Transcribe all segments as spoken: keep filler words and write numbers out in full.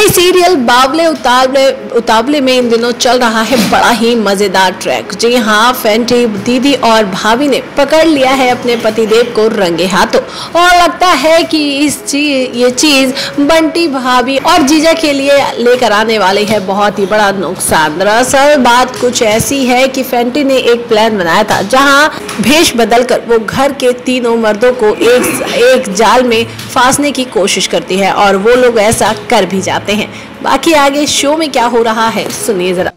फिल्मी सीरियल बावले उतावले उतावले में इन दिनों चल रहा है बड़ा ही मजेदार ट्रैक। जी हाँ, फेंटी दीदी और भाभी ने पकड़ लिया है अपने पतिदेव को रंगे हाथों और लगता है कि इस चीज ये चीज बंटी भाभी और जीजा के लिए लेकर आने वाली है बहुत ही बड़ा नुकसान। दरअसल बात कुछ ऐसी है कि फेंटी ने एक प्लान बनाया था जहाँ भेष बदलकर वो घर के तीनों मर्दों को एक एक जाल में फांसने की कोशिश करती है और वो लोग ऐसा कर भी जाते हैं। बाकी आगे शो में क्या हो रहा है सुनिए जरा।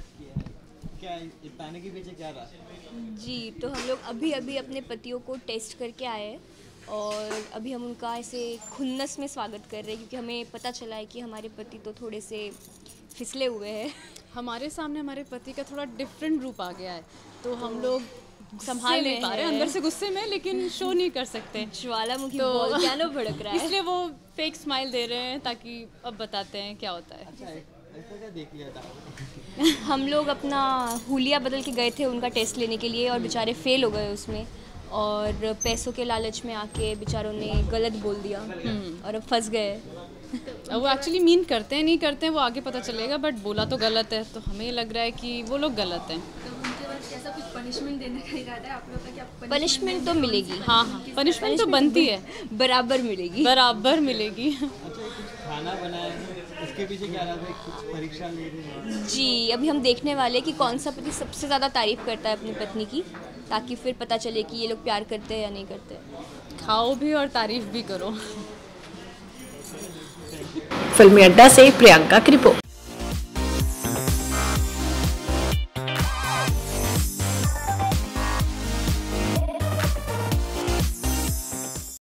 जी, तो हम लोग अभी अभी अपने पतियों को टेस्ट करके आए हैं और अभी हम उनका ऐसे खुन्नस में स्वागत कर रहे हैं क्योंकि हमें पता चला है कि हमारे पति तो थोड़े से फिसले हुए हैं। हमारे सामने हमारे पति का थोड़ा डिफरेंट रूप आ गया है तो हम लोग संभाल नहीं पा रहे, अंदर से गुस्से में, लेकिन शो नहीं कर सकते। ज्वालामुखी तो वोल्केनो भड़क रहा है, इसलिए वो फेक स्माइल दे रहे हैं ताकि अब बताते हैं क्या होता है। अच्छा, ऐसा क्या देख लिया था? हम लोग अपना हुलिया बदल के गए थे उनका टेस्ट लेने के लिए और बेचारे फेल हो गए उसमें और पैसों के लालच में आके बेचारों ने गलत बोल दिया और अब फंस गए। वो एक्चुअली मीन करते हैं नहीं करते हैं वो आगे पता चलेगा, बट बोला तो गलत है तो हमें लग रहा है कि वो लोग गलत हैं। ऐसा कुछ पनिशमेंट देने का इरादा है आप लोगों का? क्या पनिशमेंट तो मिलेगी? हाँ हाँ, पनिशमेंट तो बनती है, बराबर मिलेगी, बराबर मिलेगी। अच्छा, कुछ खाना बनाया है, इसके पीछे क्या रहा है? कुछ परीक्षा ले रहे हैं? जी, अभी हम देखने वाले कि कौन सा पति सबसे ज़्यादा तारीफ करता है अपनी पत्नी की, ताकि फिर पता चले कि ये लोग प्यार करते हैं या नहीं करते। खाओ भी और तारीफ भी करो। फिल्मी अड्डा से प्रियंका की रिपोर्ट।